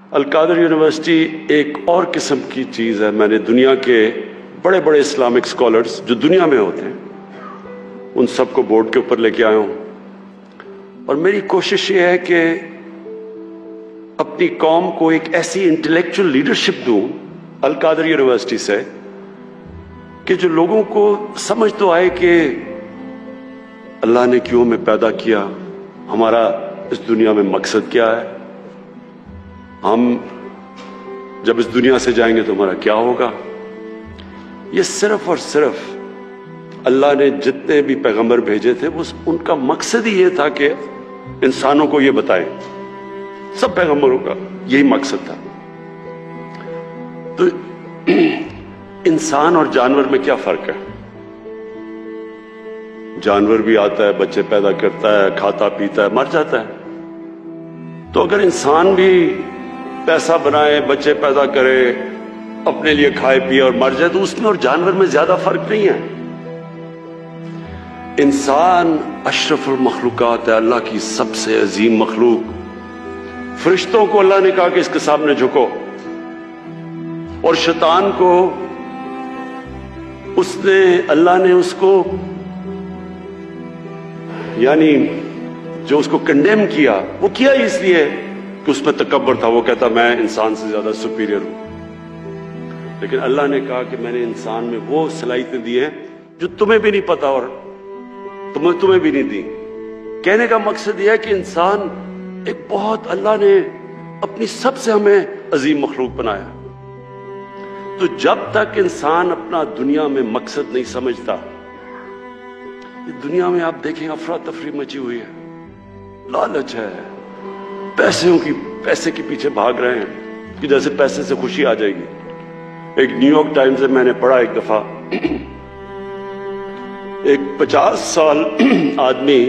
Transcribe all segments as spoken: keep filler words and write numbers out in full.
القادر university ایک اور قسم کی چیز ہے. میں نے دنیا کے بڑے بڑے اسلامک اسکالرز جو دنیا میں ہوتے ہیں ان سب کو بورڈ کے اوپر لے کے آیا ہوں، اور میری کوشش یہ ہے کہ اپنی قوم کو ایک ایسی انٹلیکچوئل لیڈرشپ دوں القادر یونیورسٹی سے کہ جو لوگوں کو سمجھ تو آئے کہ اللہ نے کیوں ہمیں پیدا کیا، ہمارا اس دنیا میں مقصد کیا ہے، ہم جب اس دنیا سے جائیں گے تو ہمارا کیا ہوگا. یہ صرف اور صرف اللہ نے جتنے بھی پیغمبر بھیجے تھے وہ ان کا مقصد ہی یہ تھا کہ انسانوں کو یہ بتائیں. سب پیغمبروں کا یہی مقصد تھا. تو انسان اور جانور میں کیا فرق ہے؟ جانور بھی آتا ہے، بچے پیدا کرتا ہے، کھاتا پیتا ہے، مر جاتا ہے. تو اگر انسان بھی پیسہ بنائے، بچے پیدا کرے، اپنے لیے کھائے پیے اور مر جائے تو اس میں اور جانور میں زیادہ فرق نہیں ہے. انسان اشرف المخلوقات ہے، اللہ کی سب سے عظیم مخلوق. فرشتوں کو اللہ نے کہا کہ اس کے سامنے جھکو، اور شیطان کو اس نے اللہ نے اس کو یعنی جو اس کو کنڈیم کیا وہ کیا اس لیے کہ اس میں تکبر تھا. وہ کہتا میں انسان سے زیادہ سپیریئر ہوں. لیکن اللہ نے کہا کہ میں نے انسان میں وہ صلاحیتیں دی ہیں جو تمہیں بھی نہیں پتا اور تمہیں تمہیں بھی نہیں دی. کہنے کا مقصد یہ ہے کہ انسان ایک بہت اللہ نے اپنی سب سے ہمیں عظیم مخلوق بنایا. تو جب تک انسان اپنا دنیا میں مقصد نہیں سمجھتا، دنیا میں آپ دیکھیں افراتفری مچی ہوئی ہے، لالچ ہے، پیسوں کی پیسے کے پیچھے بھاگ رہے ہیں کہ جیسے پیسے سے خوشی آ جائے گی. ایک نیو یارک ٹائمز سے میں نے پڑھا ایک دفعہ، ایک پچاس سال آدمی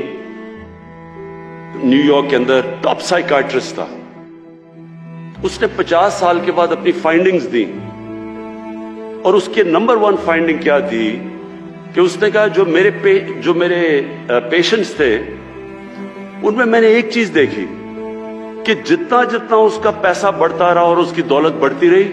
نیو یارک کے اندر ٹاپ سائیکائٹرسٹ تھا. اس نے پچاس سال کے بعد اپنی فائنڈنگز دی، اور اس کے نمبر ون فائنڈنگ کیا تھی کہ اس نے کہا جو میرے پے جو میرے پیشنٹس تھے ان میں میں نے ایک چیز دیکھی کہ جتنا جتنا اس کا پیسہ بڑھتا رہا اور اس کی دولت بڑھتی رہی،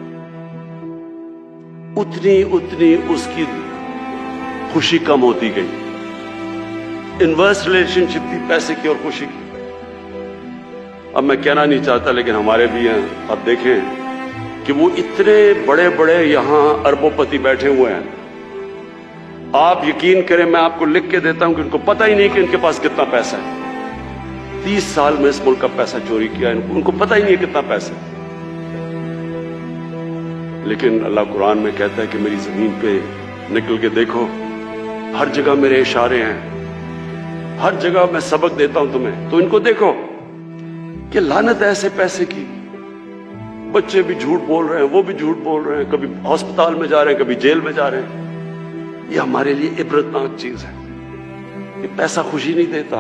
اتنی اتنی اس کی خوشی کم ہوتی گئی. انورس ریلیشن شپ تھی پیسے کی اور خوشی کی. اب میں کہنا نہیں چاہتا لیکن ہمارے بھی ہیں. اب دیکھیں کہ وہ اتنے بڑے بڑے یہاں اربوں پتی بیٹھے ہوئے ہیں، آپ یقین کریں میں آپ کو لکھ کے دیتا ہوں کہ ان کو پتہ ہی نہیں کہ ان کے پاس کتنا پیسہ ہے. تیس سال میں اس ملک کا پیسہ چوری کیا ان کو ان کو پتہ ہی نہیں کتنا پیسہ ہے. لیکن اللہ قرآن میں کہتا ہے کہ میری زمین پہ نکل کے دیکھو، ہر جگہ میرے اشارے ہیں، ہر جگہ میں سبق دیتا ہوں تمہیں. تو ان کو دیکھو کہ لعنت ہے ایسے پیسے کی. بچے بھی جھوٹ بول رہے ہیں، وہ بھی جھوٹ بول رہے ہیں، کبھی ہسپتال میں جا رہے ہیں، کبھی جیل میں جا رہے ہیں. یہ ہمارے لیے عبرتناک چیز ہے. یہ پیسہ خوشی نہیں دیتا.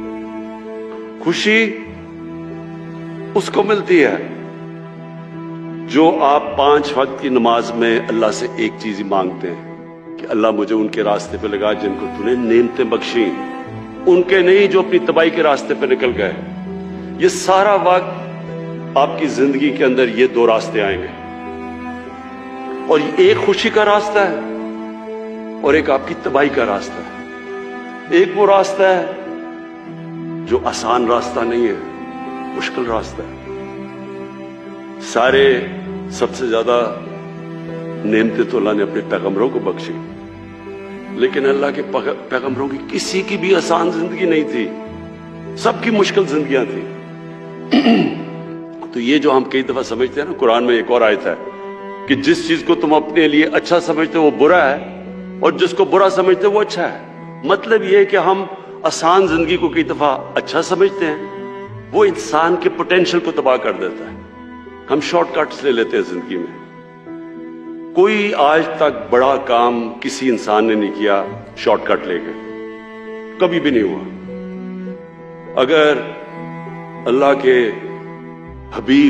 خوشی اس کو ملتی ہے جو آپ پانچ وقت کی نماز میں اللہ سے ایک چیز ہی مانگتے ہیں کہ اللہ مجھے ان کے راستے پہ لگا جن کو تو نے نعمتیں بخشی، ان کے نہیں جو اپنی تباہی کے راستے پہ نکل گئے. یہ سارا وقت آپ کی زندگی کے اندر یہ دو راستے آئیں گے، اور ایک خوشی کا راستہ ہے اور ایک آپ کی تباہی کا راستہ ہے. ایک وہ راستہ ہے جو آسان راستہ نہیں ہے، مشکل راستہ ہے. سارے سب سے زیادہ نعمتیں تو اللہ نے اپنے پیغمبروں کو بخشی، لیکن اللہ کے پیغمبروں کی کسی کی بھی آسان زندگی نہیں تھی، سب کی مشکل زندگیاں تھیں. تو یہ جو ہم کئی دفعہ سمجھتے ہیں نا، قرآن میں ایک اور آیت ہے کہ جس چیز کو تم اپنے لیے اچھا سمجھتے ہو وہ برا ہے، اور جس کو برا سمجھتے ہو وہ اچھا ہے. مطلب یہ ہے کہ ہم آسان زندگی کو کئی دفعہ اچھا سمجھتے ہیں، وہ انسان کے پوٹینشل کو تباہ کر دیتا ہے. ہم شارٹ کٹس لے لیتے ہیں زندگی میں. کوئی آج تک بڑا کام کسی انسان نے نہیں کیا شارٹ کٹ لے کے، کبھی بھی نہیں ہوا. اگر اللہ کے حبیب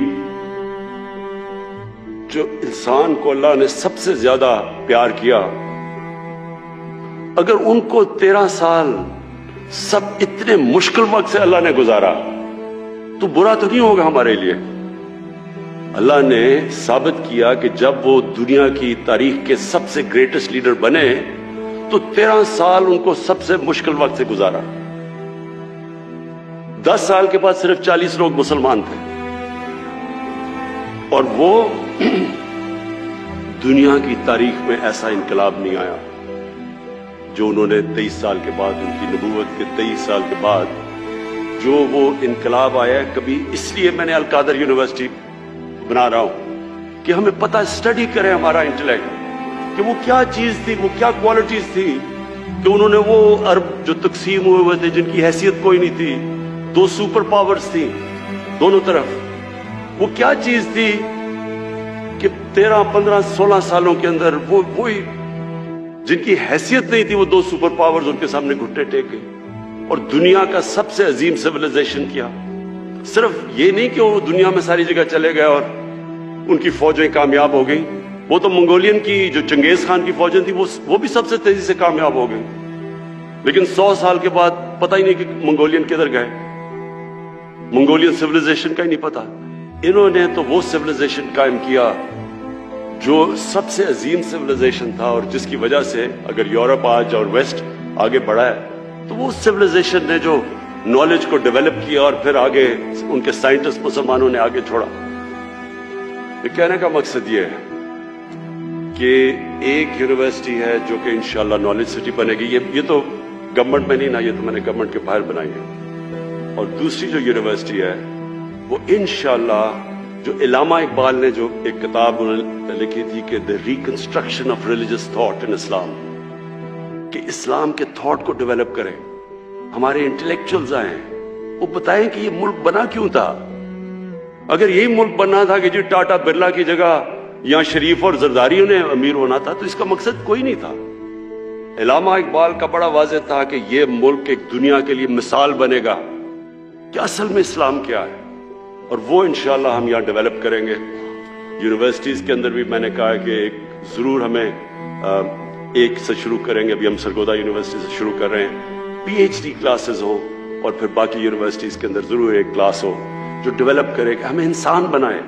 جو انسان کو اللہ نے سب سے زیادہ پیار کیا، اگر ان کو تیرہ سال سب اتنے مشکل وقت سے اللہ نے گزارا تو برا تو نہیں ہوگا ہمارے لیے. اللہ نے ثابت کیا کہ جب وہ دنیا کی تاریخ کے سب سے گریٹسٹ لیڈر بنے تو تیرہ سال ان کو سب سے مشکل وقت سے گزارا. دس سال کے بعد صرف چالیس لوگ مسلمان تھے اور وہ دنیا کی تاریخ میں ایسا انقلاب نہیں آیا جو انہوں نے تیئیس سال کے بعد، ان کی نبوت کے تیئیس سال کے بعد جو وہ انقلاب آیا. کبھی اس لیے میں نے القادر یونیورسٹی بنا رہا ہوں کہ ہمیں پتہ اسٹڈی کریں ہمارا انٹلیکٹ کہ وہ کیا چیز تھی، وہ کیا کوالٹیز تھی کہ انہوں نے وہ ارب جو تقسیم ہوئے ہوئے تھے جن کی حیثیت کوئی نہیں تھی، دو سپر پاورز تھی دونوں طرف، وہ کیا چیز تھی کہ تیرہ پندرہ سولہ سالوں کے اندر وہ وہی جن کی حیثیت نہیں تھی وہ دو سپر پاورز ان کے سامنے گھٹنے ٹیک گئے اور دنیا کا سب سے عظیم سیویلائزیشن کیا. صرف یہ نہیں کہ وہ دنیا میں ساری جگہ چلے گئے اور ان کی فوجیں کامیاب ہو گئی، وہ تو منگولین کی جو چنگیز خان کی فوجیں تھی وہ بھی سب سے تیزی سے کامیاب ہو گئی، لیکن سو سال کے بعد پتہ ہی نہیں کہ منگولین کدھر گئے، منگولین سیویلائزیشن کا ہی نہیں پتا. انہوں نے تو وہ سیویلائزیشن قائم کیا جو سب سے عظیم سیویلائزیشن تھا اور جس کی وجہ سے اگر یورپ آج اور ویسٹ آگے بڑھا ہے تو وہ سیویلائزیشن نے جو نالج کو ڈیولپ کیا اور پھر آگے ان کے سائنٹسٹ مسلمانوں نے آگے چھوڑا. یہ کہنے کا مقصد یہ ہے کہ ایک یونیورسٹی ہے جو کہ انشاءاللہ نالج سٹی بنے گی، یہ یہ تو گورنمنٹ میں نہیں نا، یہ تو میں نے گورنمنٹ کے باہر بنائی ہے. اور دوسری جو یونیورسٹی ہے وہ انشاءاللہ جو علامہ اقبال نے جو ایک کتاب لکھی تھی کہ the reconstruction of religious thought in Islam، کہ اسلام کے تھاٹ کو ڈیولپ کریں، ہمارے انٹلیکچوئلز آئیں، وہ بتائیں کہ یہ ملک بنا کیوں تھا. اگر یہی ملک بننا تھا کہ جی ٹاٹا برلا کی جگہ یہاں شریف اور زرداریوں نے امیر ہونا تھا تو اس کا مقصد کوئی نہیں تھا. علامہ اقبال کا بڑا واضح تھا کہ یہ ملک ایک دنیا کے لیے مثال بنے گا کہ اصل میں اسلام کیا ہے، اور وہ انشاءاللہ ہم یہاں ڈیولپ کریں گے. یونیورسٹیز کے اندر بھی میں نے کہا کہ ایک ضرور ہمیں ایک سے شروع کریں گے، ابھی ہم سرگودا یونیورسٹی سے شروع کر رہے ہیں، پی ایچ ڈی کلاسز ہوں اور پھر باقی یونیورسٹیز کے اندر ضرور ایک کلاس ہو جو ڈیولپ کرے کہ ہمیں انسان بنائے.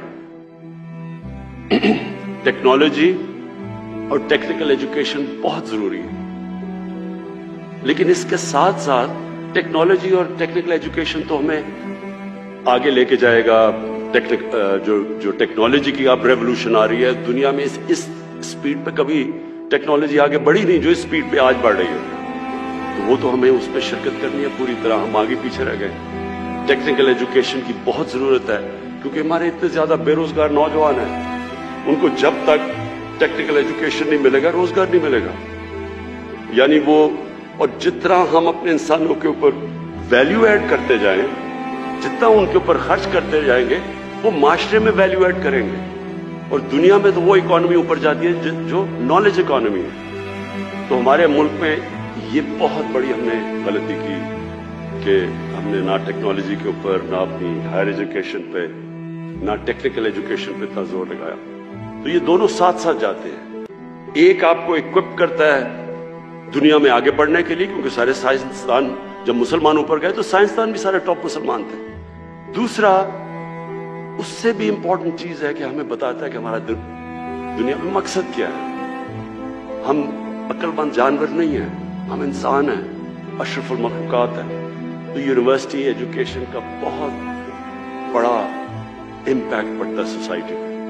ٹیکنالوجی اور ٹیکنیکل ایجوکیشن بہت ضروری ہے، لیکن اس کے ساتھ ساتھ ٹیکنالوجی اور ٹیکنیکل ایجوکیشن تو ہمیں آگے لے کے جائے گا. ٹیکنیک جو جو ٹیکنالوجی کی اب ریولوشن آ رہی ہے دنیا میں، اس اس سپیڈ پہ کبھی ٹیکنالوجی آگے بڑھی نہیں جو اس سپیڈ پہ آج بڑھ رہی ہے، تو وہ تو ہمیں اس پہ شرکت کرنی ہے پوری طرح. ہم آگے پیچھے رہ گئے. ٹیکنیکل ایجوکیشن کی بہت ضرورت ہے کیونکہ ہمارے اتنے زیادہ بے روزگار نوجوان ہیں، ان کو جب تک ٹیکنیکل ایجوکیشن نہیں ملے گا روزگار نہیں ملے گا. یعنی وہ اور جتنا ہم اپنے انسانوں کے اوپر ویلیو ایڈ کرتے جائیں، جتنا ان کے اوپر خرچ کرتے جائیں گے وہ معاشرے میں ویلیو ایڈ کریں گے. اور دنیا میں تو وہ اکانومی اوپر جاتی ہے جو نالج اکانومی ہے. تو ہمارے ملک میں یہ بہت بڑی ہم نے غلطی کی کہ ہم نے نہ ٹیکنالوجی کے اوپر، نہ اپنی ہائر ایجوکیشن پہ، نہ ٹیکنیکل ایجوکیشن پہ اتنا زور لگایا. تو یہ دونوں ساتھ ساتھ جاتے ہیں. ایک آپ کو اکوپ کرتا ہے دنیا میں آگے بڑھنے کے لیے کیونکہ سارے سائنسدان جب مسلمانوں پر گئے تو سائنسدان بھی سارے ٹاپ مسلمان تھے. دوسرا اس سے بھی امپورٹنٹ چیز ہے کہ ہمیں بتاتا ہے کہ ہمارا دنیا میں مقصد کیا ہے. ہم عقل مند جانور نہیں ہیں، ہم انسان ہیں، اشرف المخلوقات ہیں. تو یونیورسٹی ایجوکیشن کا بہت بڑا امپیکٹ پڑتا ہے سوسائٹی پہ.